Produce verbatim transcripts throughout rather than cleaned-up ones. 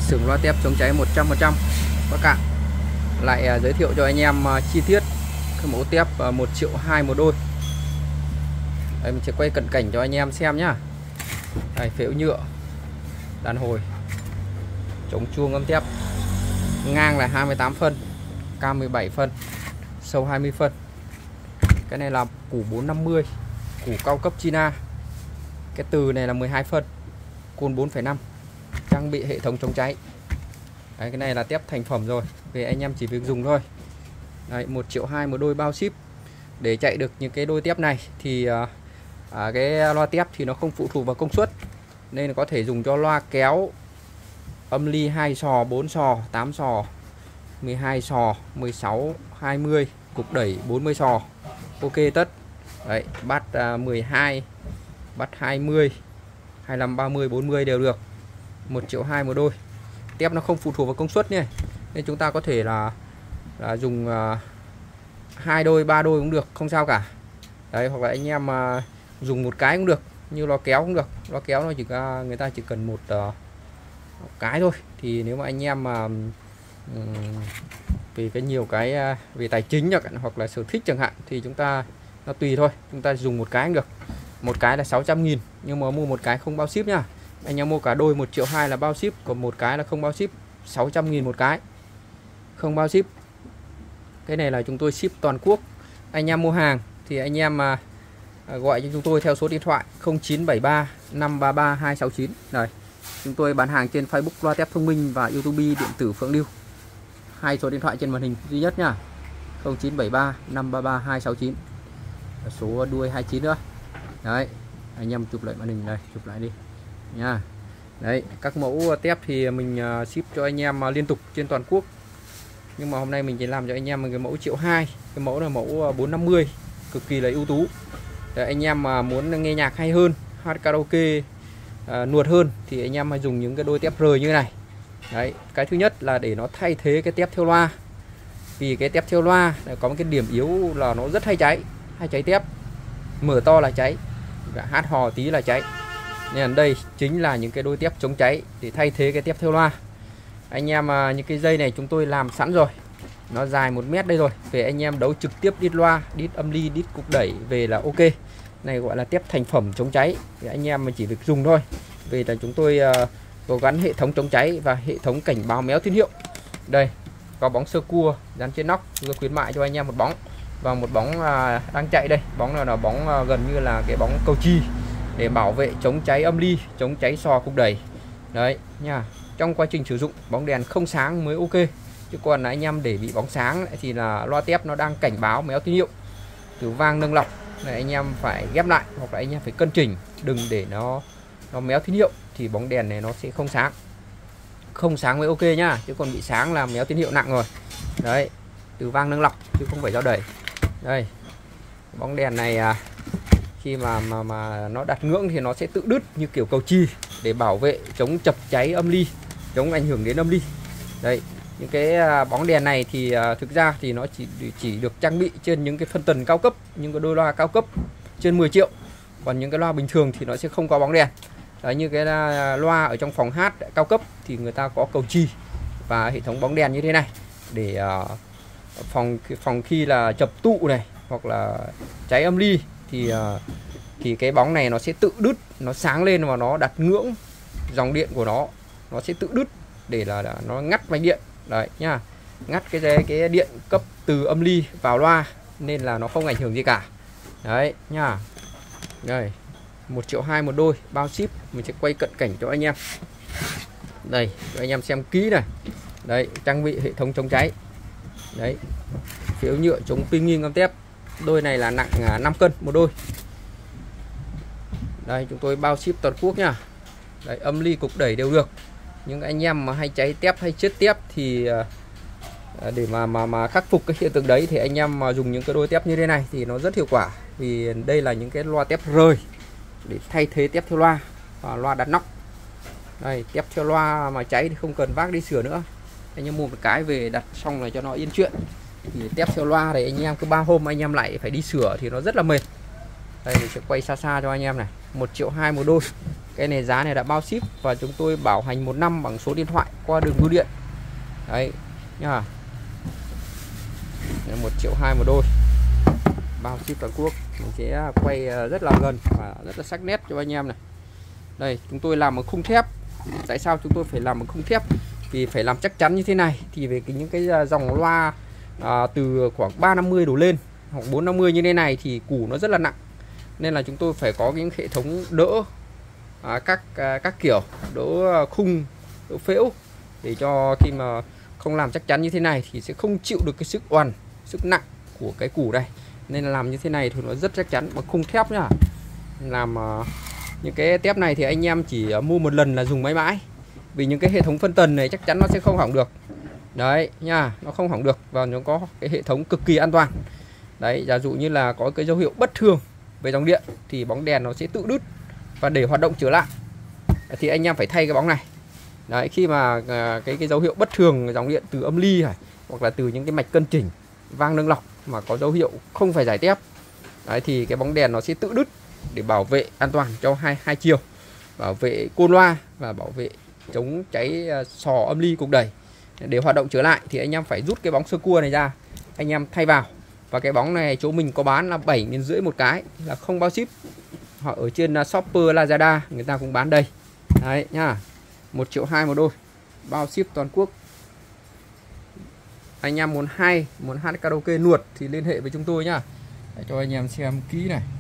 xưởng loa tép chống cháy một trăm phần trăm Bắc Cạn lại giới thiệu cho anh em chi tiết cái mẫu tép một triệu hai một đôi. Đây, mình sẽ quay cận cảnh cho anh em xem nhá. Đây, phễu nhựa, đàn hồi, chống chuông âm tép, ngang là hai mươi tám phân, cao mười bảy phân, sâu hai mươi phân. Cái này là củ bốn năm mươi, củ cao cấp China. Cái từ này là mười hai phân, côn bốn phẩy năm, trang bị hệ thống chống cháy. Đấy, cái này là tép thành phẩm rồi, về anh em chỉ việc dùng thôi. Đấy, một triệu hai một đôi bao ship. Để chạy được những cái đôi tép này thì à, cái loa tép thì nó không phụ thuộc vào công suất, nên có thể dùng cho loa kéo âm ly hai sò, bốn sò, tám sò, mười hai sò, mười sáu, hai mươi, cục đẩy bốn mươi sò. Ok tất. Đấy, bắt à, mười hai, bắt hai mươi, hai mươi lăm, ba mươi, bốn mươi đều được. một triệu hai một đôi. Tép nó không phụ thuộc vào công suất nhé, nên chúng ta có thể là là dùng uh, hai đôi, ba đôi cũng được, không sao cả. Đấy, hoặc là anh em uh, dùng một cái cũng được, như loa kéo cũng được. Loa kéo nó chỉ uh, người ta chỉ cần một, uh, một cái thôi. Thì nếu mà anh em mà uh, um, vì cái nhiều cái uh, về tài chính hoặc là sở thích chẳng hạn, thì chúng ta nó tùy thôi, chúng ta dùng một cái cũng được. Một cái là sáu trăm nghìn, nhưng mà mua một cái không bao ship nhá. Anh em mua cả đôi một triệu hai là bao ship, còn một cái là không bao ship, sáu trăm nghìn một cái, không bao ship. Cái này là chúng tôi ship toàn quốc. Anh em mua hàng thì anh em mà gọi cho chúng tôi theo số điện thoại không chín bảy ba năm ba ba hai sáu chín. Đây, chúng tôi bán hàng trên Facebook Loa Tép Thông Minh và YouTube điện tử Phượng Lưu. Hai số điện thoại trên màn hình duy nhất nhá. không chín bảy ba năm ba ba hai sáu chín. Số đuôi hai chín nữa. Đấy, anh em chụp lại màn hình đây, chụp lại đi nha. Đấy, các mẫu tép thì mình ship cho anh em liên tục trên toàn quốc. Nhưng mà hôm nay mình chỉ làm cho anh em một cái mẫu triệu hai. Cái mẫu là mẫu bốn năm mươi, cực kỳ là ưu tú. Để anh em mà muốn nghe nhạc hay hơn, hát karaoke à, nuột hơn, thì anh em hãy dùng những cái đôi tép rời như này. Đấy, cái thứ nhất là để nó thay thế cái tép theo loa. Vì cái tép theo loa có một cái điểm yếu là nó rất hay cháy, hay cháy tép. Mở to là cháy, hát hò tí là cháy. Nên đây chính là những cái đôi tép chống cháy để thay thế cái tép theo loa. Anh em à, những cái dây này chúng tôi làm sẵn rồi, nó dài một mét đây rồi. Về anh em đấu trực tiếp đít loa, đít âm ly, đít cục đẩy về là ok. Này gọi là tép thành phẩm chống cháy, thì anh em mà chỉ việc dùng thôi. Về là chúng tôi à, có gắn hệ thống chống cháy và hệ thống cảnh báo méo tín hiệu. Đây, có bóng sơ cua dán trên nóc, tôi khuyến mại cho anh em một bóng. Và một bóng à, đang chạy đây, bóng nào là bóng à, gần như là cái bóng cầu chi, để bảo vệ chống cháy âm ly, chống cháy sò cục đẩy. Đấy nha. Trong quá trình sử dụng bóng đèn không sáng mới ok, chứ còn là anh em để bị bóng sáng thì là loa tép nó đang cảnh báo méo tín hiệu, từ vang nâng lọc này anh em phải ghép lại, hoặc là anh em phải cân chỉnh, đừng để nó nó méo tín hiệu thì bóng đèn này nó sẽ không sáng. Không sáng mới ok nhá, chứ còn bị sáng là méo tín hiệu nặng rồi. Đấy, từ vang nâng lọc chứ không phải do đẩy. Đây, bóng đèn này à, khi mà mà mà nó đặt ngưỡng thì nó sẽ tự đứt như kiểu cầu chi, để bảo vệ chống chập cháy âm ly, chống ảnh hưởng đến âm ly. Đây, những cái bóng đèn này thì thực ra thì nó chỉ chỉ được trang bị trên những cái phân tần cao cấp, những cái đôi loa cao cấp trên mười triệu. Còn những cái loa bình thường thì nó sẽ không có bóng đèn. Đấy, như cái loa ở trong phòng hát cao cấp thì người ta có cầu chi và hệ thống bóng đèn như thế này, để uh, phòng phòng khi là chập tụ này hoặc là cháy âm ly thì uh, thì cái bóng này nó sẽ tự đứt, nó sáng lên và nó đặt ngưỡng dòng điện của nó, nó sẽ tự đứt để là, là nó ngắt mạch điện. Đấy nha, ngắt cái cái điện cấp từ âm ly vào loa, nên là nó không ảnh hưởng gì cả. Đấy nha. Đây, một triệu hai một đôi bao ship. Mình sẽ quay cận cảnh cho anh em. Đây, cho anh em xem kỹ này. Đấy, trang bị hệ thống chống cháy. Đấy, phễu nhựa chống pin nghiêng âm tép. Đôi này là nặng năm cân một đôi. Đây, chúng tôi bao ship toàn quốc nha. Đấy, âm ly cục đẩy đều được. Nhưng anh em mà hay cháy tép hay chết tép thì để mà mà mà khắc phục cái hiện tượng đấy thì anh em mà dùng những cái đôi tép như thế này thì nó rất hiệu quả. Vì đây là những cái loa tép rời để thay thế tép theo loa và loa đặt nóc. Đây, tép theo loa mà cháy thì không cần vác đi sửa nữa. Anh em mua một cái về đặt xong là cho nó yên chuyện. Thì tép theo loa thì anh em cứ ba hôm anh em lại phải đi sửa thì nó rất là mệt. Đây mình sẽ quay xa xa cho anh em này. Một triệu hai một đôi. Cái này giá này đã bao ship và chúng tôi bảo hành một năm bằng số điện thoại qua đường bưu điện. Đấy nhá. Một triệu hai một đôi, bao ship toàn quốc. Mình sẽ quay rất là gần và rất là sắc nét cho anh em này. Đây, chúng tôi làm bằng khung thép. Tại sao chúng tôi phải làm bằng khung thép? Vì phải làm chắc chắn như thế này thì về cái những cái dòng loa à, từ khoảng ba năm mươi đổ lên hoặc bốn năm mươi như thế này thì củ nó rất là nặng, nên là chúng tôi phải có những hệ thống đỡ à, các à, các kiểu đỡ khung, đỡ phễu, để cho khi mà không làm chắc chắn như thế này thì sẽ không chịu được cái sức oằn, sức nặng của cái củ đây. Nên là làm như thế này thì nó rất chắc chắn bằng khung thép nhá. Làm uh, những cái thép này thì anh em chỉ uh, mua một lần là dùng mãi mãi, vì những cái hệ thống phân tần này chắc chắn nó sẽ không hỏng được. Đấy nha, nó không hỏng được và nó có cái hệ thống cực kỳ an toàn. Đấy, giả dụ như là có cái dấu hiệu bất thường về dòng điện thì bóng đèn nó sẽ tự đứt, và để hoạt động trở lại thì anh em phải thay cái bóng này. Đấy, khi mà uh, cái cái dấu hiệu bất thường dòng điện từ âm ly này, hoặc là từ những cái mạch cân chỉnh, vang nâng lọc mà có dấu hiệu không phải giải tép, đấy, thì cái bóng đèn nó sẽ tự đứt để bảo vệ an toàn cho hai hai chiều, bảo vệ côn loa và bảo vệ chống cháy sò âm ly cục đẩy. Để hoạt động trở lại thì anh em phải rút cái bóng sơ cua này ra, anh em thay vào. Và cái bóng này chỗ mình có bán là bảy nghìn rưỡi một cái, là không bao ship. Họ ở trên Shopper, Lazada người ta cũng bán đây. Đấy nhá, một triệu hai một đôi, bao ship toàn quốc. Anh em muốn hay, muốn hát karaoke nuột thì liên hệ với chúng tôi nhá. Để cho anh em xem kỹ này.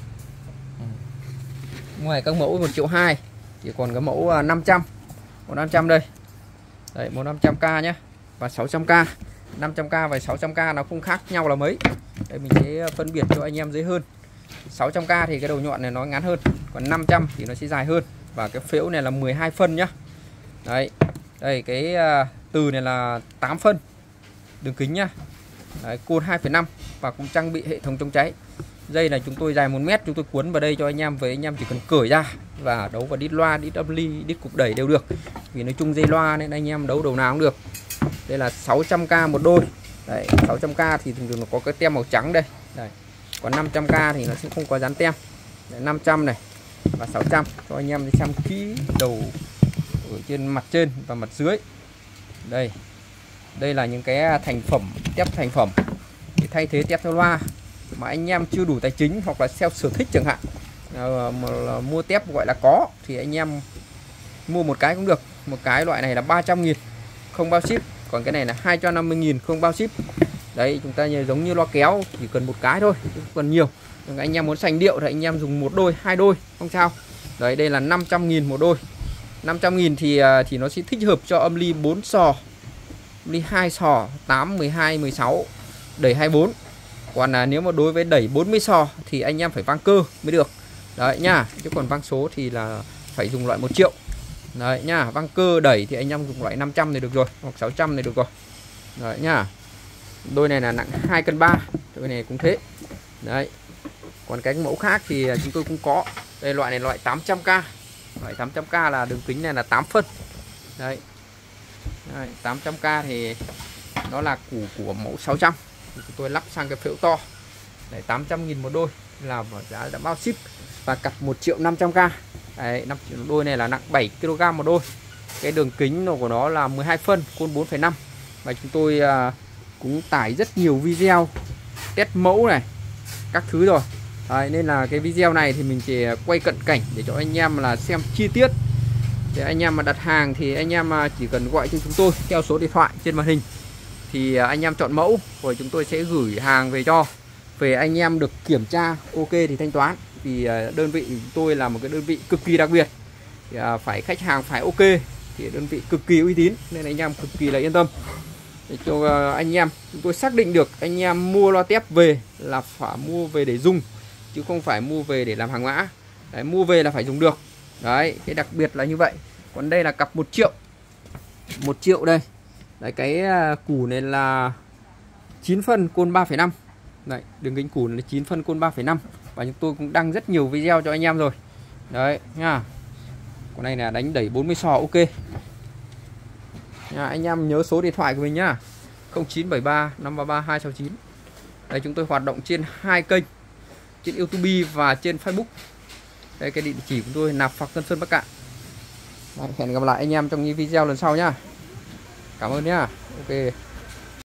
Ngoài các mẫu một triệu hai thì còn cái mẫu năm trăm, một năm trăm đây. Đấy, một năm trăm k nhé, và sáu trăm k. năm trăm k và sáu trăm k nó không khác nhau là mấy. Đây mình sẽ phân biệt cho anh em dễ hơn. sáu trăm k thì cái đầu nhọn này nó ngắn hơn, còn năm trăm thì nó sẽ dài hơn, và cái phễu này là mười hai phân nhá. Đấy. Đây cái uh, từ này là tám phân đường kính nhá. Đấy, côn hai phẩy năm và cũng trang bị hệ thống chống cháy. Dây này chúng tôi dài một mét, chúng tôi cuốn vào đây cho anh em, với anh em chỉ cần cởi ra và đấu vào đít loa, đít âm ly, đít cục đẩy đều được. Vì nói chung dây loa nên anh em đấu đầu nào cũng được. Đây là sáu trăm k một đôi. Đấy, sáu trăm k thì thường thường nó có cái tem màu trắng đây. Đây. Còn năm trăm k thì nó sẽ không có dán tem. Đấy, năm trăm này và sáu trăm cho anh em xem kỹ đầu ở trên mặt trên và mặt dưới. Đây. Đây là những cái thành phẩm, tép thành phẩm để thay thế tép theo loa mà anh em chưa đủ tài chính hoặc là theo sở thích chẳng hạn, à, mà là mua tép gọi là có thì anh em mua một cái cũng được. Một cái loại này là ba trăm nghìn không bao ship, còn cái này là hai trăm năm mươi nghìn không bao ship. Đấy, chúng ta giống như loa kéo chỉ cần một cái thôi, không cần nhiều. Nhưng anh em muốn sành điệu thì anh em dùng một đôi, hai đôi không sao. Đấy, đây là năm trăm nghìn một đôi. năm trăm nghìn thì thì nó sẽ thích hợp cho âm ly bốn sò, âm ly hai sò, tám, mười hai, mười sáu, đẩy hai mươi bốn. Còn là nếu mà đối với đẩy bốn mươi sò thì anh em phải vang cơ mới được. Đấy nhá, chứ còn vang số thì là phải dùng loại một triệu. Đấy nhá, vang cơ đẩy thì anh em dùng loại năm trăm này được rồi, hoặc sáu trăm này được rồi. Đấy nhá. Đôi này là nặng hai cân ba, đôi này cũng thế. Đấy. Còn cái mẫu khác thì chúng tôi cũng có. Đây loại này loại tám trăm k. Loại tám trăm k là đường kính này là tám phân. Đấy. Đấy, tám trăm k thì nó là củ của mẫu sáu trăm. Thì chúng tôi lắp sang cái phễu to. Đấy, tám trăm nghìn một đôi là giá đã bao ship và cặp một triệu năm trăm k. Đấy, năm triệu đôi này là nặng bảy ki lô gam một đôi. Cái đường kính của nó là mười hai phân, côn bốn phẩy năm. Và chúng tôi à, cũng tải rất nhiều video test mẫu này, các thứ rồi. Đấy, nên là cái video này thì mình chỉ quay cận cảnh để cho anh em là xem chi tiết. Để anh em mà đặt hàng thì anh em chỉ cần gọi cho chúng tôi theo số điện thoại trên màn hình. Thì anh em chọn mẫu rồi chúng tôi sẽ gửi hàng về cho. Về anh em được kiểm tra ok thì thanh toán. Vì đơn vị chúng tôi là một cái đơn vị cực kỳ đặc biệt, thì phải khách hàng phải ok, thì đơn vị cực kỳ uy tín nên anh em cực kỳ là yên tâm. Để cho anh em chúng tôi xác định được anh em mua loa tép về là phải mua về để dùng, chứ không phải mua về để làm hàng mã. Đấy, mua về là phải dùng được. Đấy, cái đặc biệt là như vậy. Còn đây là cặp một triệu. một triệu đây. Đấy, cái củ này là chín phân, côn ba phẩy năm. Đấy, đường kính củ là chín phân, côn ba phẩy năm. Và chúng tôi cũng đăng rất nhiều video cho anh em rồi. Đấy nha. Con này là đánh đẩy bốn mươi sò ok. Nha, anh em nhớ số điện thoại của mình nhá. không chín bảy ba năm ba ba hai sáu chín. Đây, chúng tôi hoạt động trên hai kênh, trên YouTube và trên Facebook. Đây cái địa chỉ của tôi, Nạp Phạc Tân Sơn Bắc Cạn. Đấy, hẹn gặp lại anh em trong những video lần sau nhá. Cảm ơn nhá. Ok.